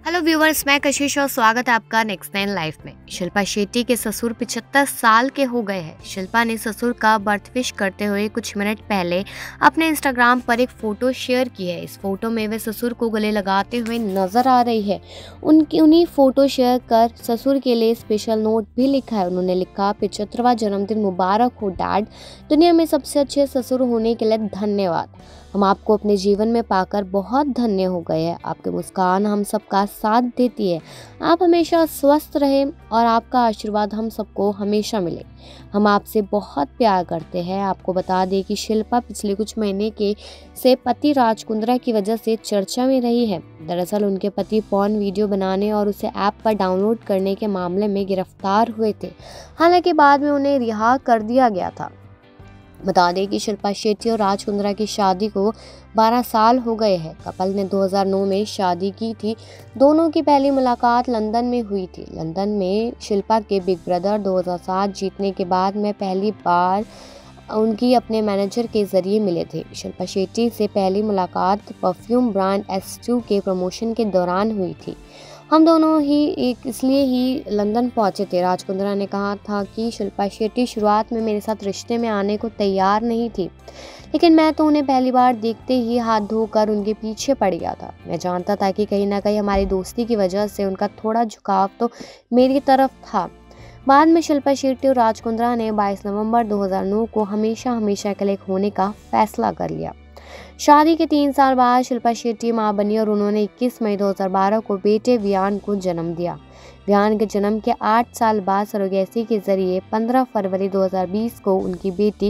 Hello viewers, मैं कशिश और स्वागत है आपका नेक्स्ट 9 लाइफ में। शिल्पा शेट्टी के ससुर 75 साल के हो गए हैं। शिल्पा ने ससुर का बर्थ विश करते हुए कुछ मिनट पहले अपने इंस्टाग्राम पर एक फोटो शेयर की है। इस फोटो में वे ससुर को गले लगाते हुए नजर आ रही है। उन्हीं फोटो शेयर कर ससुर के लिए स्पेशल नोट भी लिखा है। उन्होंने लिखा, 75वां जन्मदिन मुबारक हो डैड, दुनिया में सबसे अच्छे ससुर होने के लिए धन्यवाद। हम आपको अपने जीवन में पाकर बहुत धन्य हो गए हैं। आपकी मुस्कान हम सबका साथ देती है। आप हमेशा स्वस्थ रहें और आपका आशीर्वाद हम सबको हमेशा मिले। हम आपसे बहुत प्यार करते हैं। आपको बता दें कि शिल्पा पिछले कुछ महीने के से पति राज कुंद्रा की वजह से चर्चा में रही है। दरअसल उनके पति पॉर्न वीडियो बनाने और उसे ऐप पर डाउनलोड करने के मामले में गिरफ्तार हुए थे। हालांकि बाद में उन्हें रिहा कर दिया गया था। बता दें कि शिल्पा शेट्टी और राज कुंद्रा की शादी को 12 साल हो गए हैं। कपल ने 2009 में शादी की थी। दोनों की पहली मुलाकात लंदन में हुई थी। लंदन में शिल्पा के बिग ब्रदर 2007 जीतने के बाद में पहली बार उनकी अपने मैनेजर के जरिए मिले थे। शिल्पा शेट्टी से पहली मुलाकात परफ्यूम ब्रांड S2 के प्रमोशन के दौरान हुई थी। हम दोनों ही इसलिए ही लंदन पहुंचे थे। राज कुंद्रा ने कहा था कि शिल्पा शेट्टी शुरुआत में मेरे साथ रिश्ते में आने को तैयार नहीं थी, लेकिन मैं तो उन्हें पहली बार देखते ही हाथ धोकर उनके पीछे पड़ गया था। मैं जानता था कि कहीं ना कहीं हमारी दोस्ती की वजह से उनका थोड़ा झुकाव तो मेरी तरफ था। बाद में शिल्पा शेट्टी और राज कुंद्रा ने 22 नवंबर 2009 को हमेशा के लिए होने का फैसला कर लिया। शादी के 3 साल बाद शिल्पा शेट्टी मां बनी और उन्होंने 21 मई 2012 को बेटे वियान को जन्म दिया। वियान के जन्म के 8 साल बाद सरोगेसी के जरिए 15 फरवरी 2020 को उनकी बेटी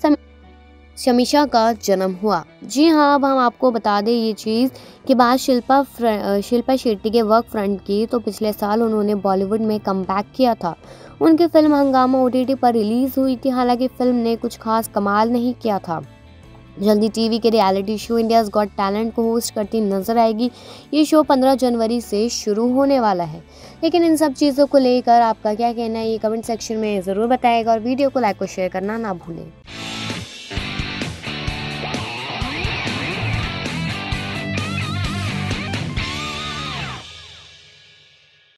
शमीशा का जन्म हुआ। जी हाँ, अब हम आपको बता दें ये चीज़ कि बात शिल्पा शेट्टी के वर्क फ्रंट की, तो पिछले साल उन्होंने बॉलीवुड में कमबैक किया था। उनकी फिल्म हंगामा OTT पर रिलीज़ हुई थी। हालांकि फिल्म ने कुछ खास कमाल नहीं किया था। जल्दी टीवी के reality show India's got talent को होस्ट करती नजर आएगी। ये शो 15 जनवरी से शुरू होने वाला है। लेकिन इन सब चीज़ों को लेकर आपका क्या कहना है, ये कमेंट सेक्शन में ज़रूर बताएगा और वीडियो को लाइक और शेयर करना ना भूलें।